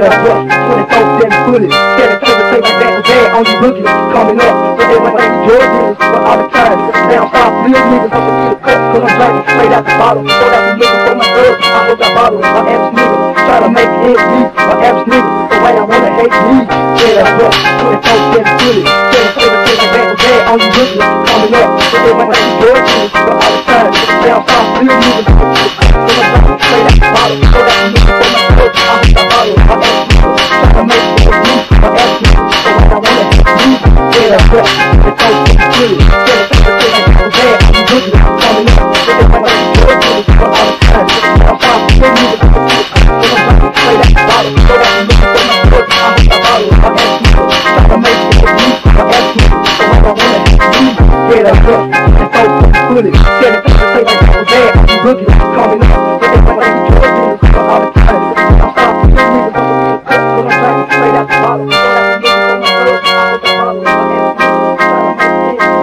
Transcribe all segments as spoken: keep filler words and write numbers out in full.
get up, twenty-four seven fully. Tell it over, take my back and bad on you rookies. Coming up, so they want to think George niggas, but all the time. Now stop real niggas, I'm gonna get a cut, cause I'm drinking straight out the bottle. So that I'm looking for my girl, I hope I bottle. My average nigga, try to make it me. My average nigga, the way I wanna hate me. Get up, twenty-four seven fully. Tell it over, take my back and bad on you rookies. Coming up, so they want to think George niggas, but all the time. Now stop real niggas, I'm gonna get a cut, cause I'm drinking straight out the bottle. So that I'm looking for my girl, I hope I bottle. My average nigga, try to make it me. My average nigga, the way I wanna hate me. Get up, twenty-four seven fully. Tell it over, take my back and bad on you rookies. Coming up, so they want to think George niggas, but all the time. Now stop real niggas, I'm gonna get a cut, cause I'm drinking straight out the bottle. So that I'm looking for my girl, I hope I bottle. My average nigga, try to make it me. My average nigga, the way I wanna hate me. Get up, twenty-four seven fully. Tell it over, take my back and bad on you rookies. Coming up, so they want to think George niggas, but all the time. Now stop real niggas, I'm gonna get a cut, cause I'm drinking straight out the bottle. So that I'm looking for my girl, I hope I bottle. My average nigga, try to make it me.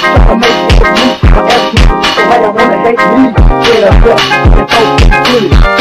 Get up, twenty-four seven fully.